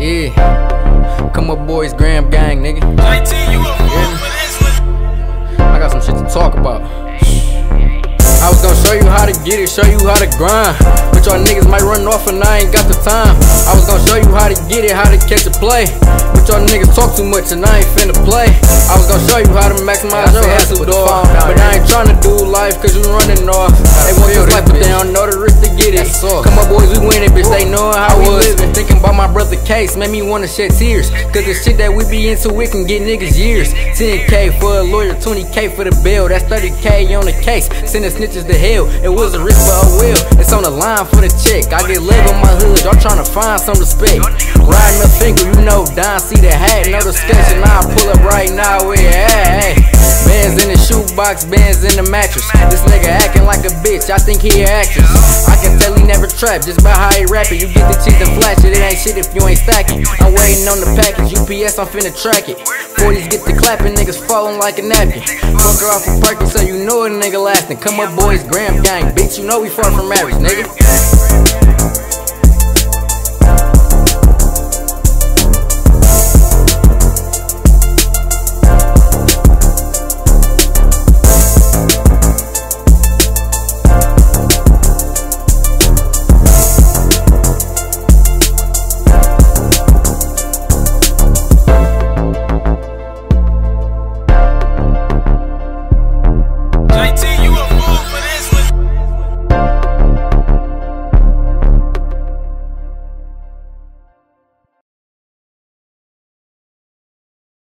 Yeah. Come up, boys, Graham Gang, nigga. I got some shit to talk about. I was gonna show you how to get it, show you how to grind. But y'all niggas might run off and I ain't got the time. I was gonna show you how to get it, how to catch a play. But y'all niggas talk too much and I ain't finna play. I was gonna show you how to maximize your hustle, dog. But I ain't tryna do life cause you running off. They want this life but they don't know the risk to get it. Come on boys, we winning, bitch, they knowin' how we living. Thinking about my brother Case made me wanna shed tears. Cause the shit that we be into, it can get niggas years. 10K for a lawyer, 20K for the bill. That's 30K on the case, sending snitches to hell. It was a risk but oh well, it's on the line for the check. I get leg on my hood, y'all tryna find some respect. Riding a finger, you know, Don see the hat, know the sketch. And I pull up right now with hey. Bands in the shoebox, bands in the mattress. This nigga acting like a bitch, I think he an actress. I can tell he never trapped, just by how he rapping. You get the cheese and flash it, it ain't shit if you ain't stacking. I'm waiting on the package, UPS, I'm finna track it. 40s get the clapping, niggas falling like a napkin. Fuck her off a Perky so you know a nigga lasting. Come up boys, Graham Gang, bitch, you know we far from average, nigga.